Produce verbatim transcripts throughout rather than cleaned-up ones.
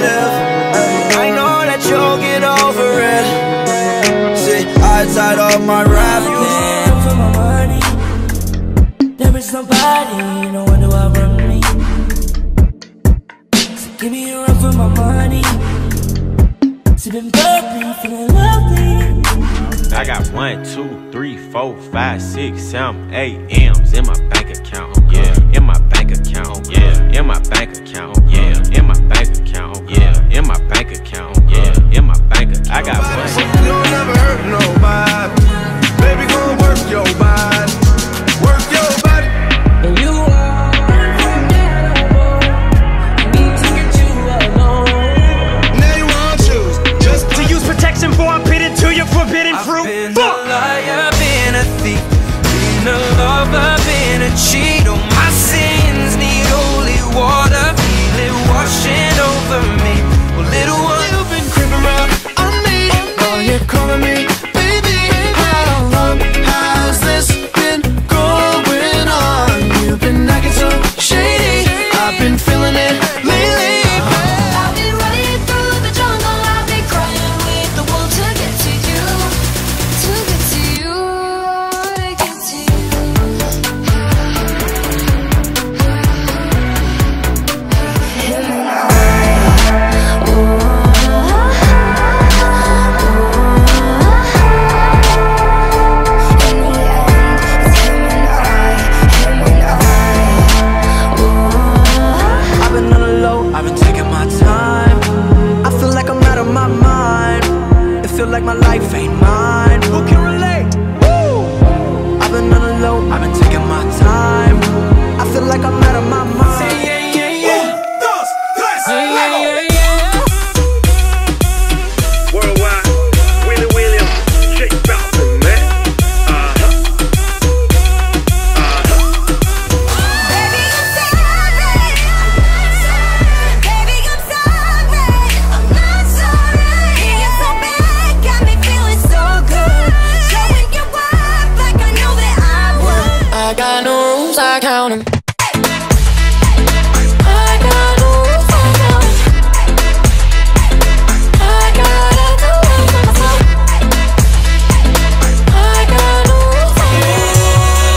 live. I know that you'll get over it. See, I tied up my rap. For my money, there is nobody, no one do I run me. So give me a run for my money. Sipping bubbly, feeling lovely. I got one, two, three, four, five, six, seven, eight M's in my bank account. Yeah, in my bank account. Yeah, in my bank account. Yeah, in my bank account. Yeah, in my bank account. Yeah, in my bank account. I got one. You'll never hurt nobody. Baby, gon' work your body. Work your body. And you are unforgettable. I need to get you alone. Now you won't choose just To use protection before I pit it to your forbidden fruit. I've been a liar, been a thief, been a lover, been a cheat. All my sins need holy water, feel it washing over me. Well, little one, you've been creeping around on me. Oh, you're calling me, baby. How long has this been going on? You've been acting so shady, I've been feeling it lately. I've been running through the jungle, I've been crying with the wolves to get to you, to get to you, to get to you. Him and I, ooh, in the end, it's him and I, him and I, ooh. I've been on the low, I've been taking my time. I feel like I'm out of my mind. It feel like my life ain't mine. Who can relate? Woo! I've been on the low, I've been taking my time. I feel like I'm out of my mind. Worldwide, Willie Williams, Jake Falcon, man. Uh-huh. Uh-huh. Baby, I'm sorry. Baby, I'm sorry. I'm not sorry. You're so bad, got me feeling so good. Showing your worth like I know that I would. I got no rules, I count 'em. I got no rules, I count 'em. I gotta do it for myself. I got no rules, I count 'em.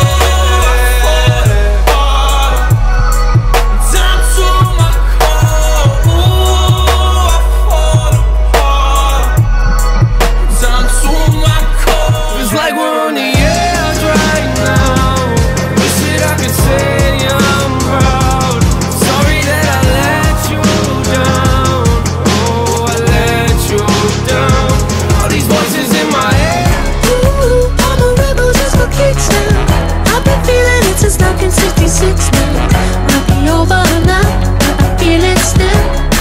Time to my core. Ooh, I fall apart. Time to my core. It's like we're on the edge right now. Wish that I could say I'm proud. Sorry that I let you down. Oh, I let you down. All these voices in my head. Ooh, I'm a rebel just for kicks now. I've been feeling it since nineteen sixty-six now. Might be over now, but I feel it still.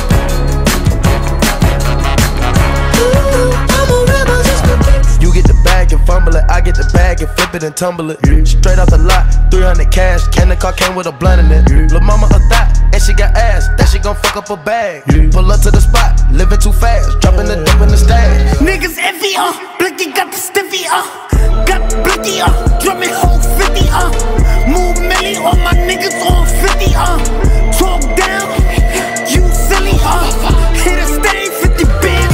Ooh, I'm a rebel just for kicks. You get the bag and fumble it, I get the bag and flip it and tumble it. Straight off the lot, three hundred cash. Can the car came with a blunt in it. Lil' mama a thot, and she got ass. That she gon' fuck up her bag. Pull up to the spot, living too fast. Dropping the dope in the stash. Niggas iffy, uh. Blicky got the stiffy, uh. Got blicky, uh. Drumming whole fifty, uh. Move milli, all my niggas on fifty, uh. Talk down, you silly, uh. Hit a stain, fifty big.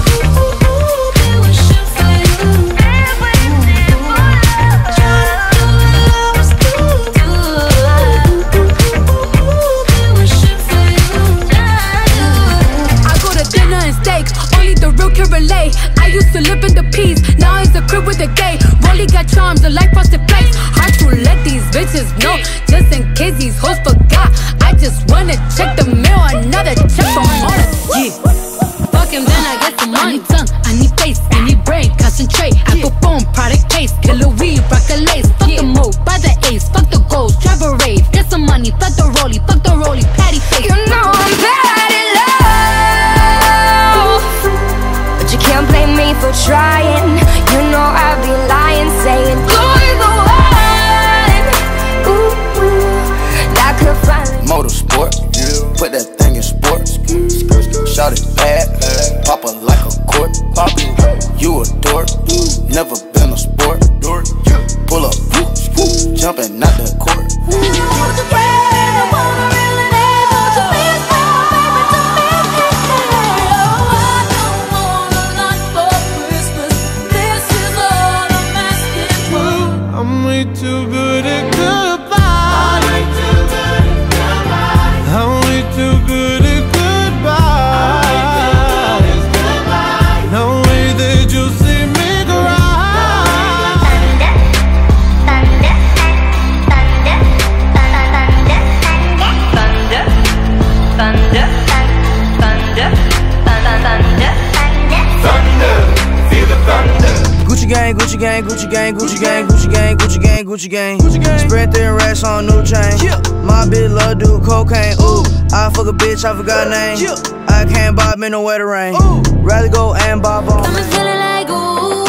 Relate. I used to live in the peace, now it's a crib with a gay. Rolly got charms, a life frosted flakes. Hard to let these bitches know, just in case these hoes forgot. I just wanna check the mail, another check from Mona. Yeah, fuck him, then I get some money. I need tongue, I need face, I need brain, concentrate. Apple phone, product case, killer weed, rock a lace. Fuck the move, buy the ace, fuck the goals, travel rave. Get some money, fuck the rollie, fuck the rollie, patty face. You know I'm bad in love, but you can't blame me for trying. You know I'd be lying, saying you're the one. Ooh, ooh, that could finally. Motorsport, put that thing in sports. Shout it bad, pop it like a court. You a dork, never been a sport. Pull up, jumping out the court. gang, Gucci gang, Gucci gang, Gucci gang, Gucci gang, Gucci gang. Gucci gang. Spread thin racks on new chain. Yeah. My bitch love do cocaine. Ooh, I fuck a bitch, I forgot name. Yeah. I can't buy me no wetter rain. Ooh. Rather go and buy bomb. I'm feeling like ooh,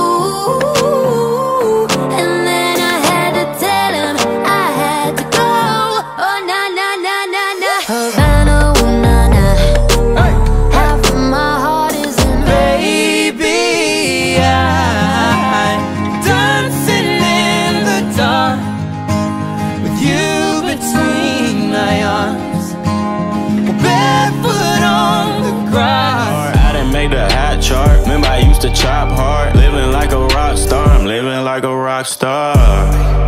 and then I had to tell him I had to go. Oh na na na na na. Havana, ooh na na. Hey. Half of my heart is in baby. I'm dancing in the dark with you between my arms, barefoot on the grass. Make the hot chart. Remember I used to chop hard. Living like a rock star. I'm living like a rock star.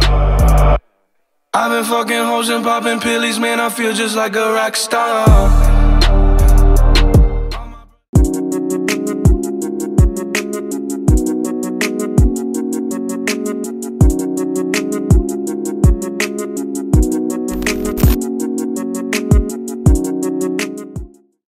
I've been fucking hoes and popping pillies, man, I feel just like a rock star.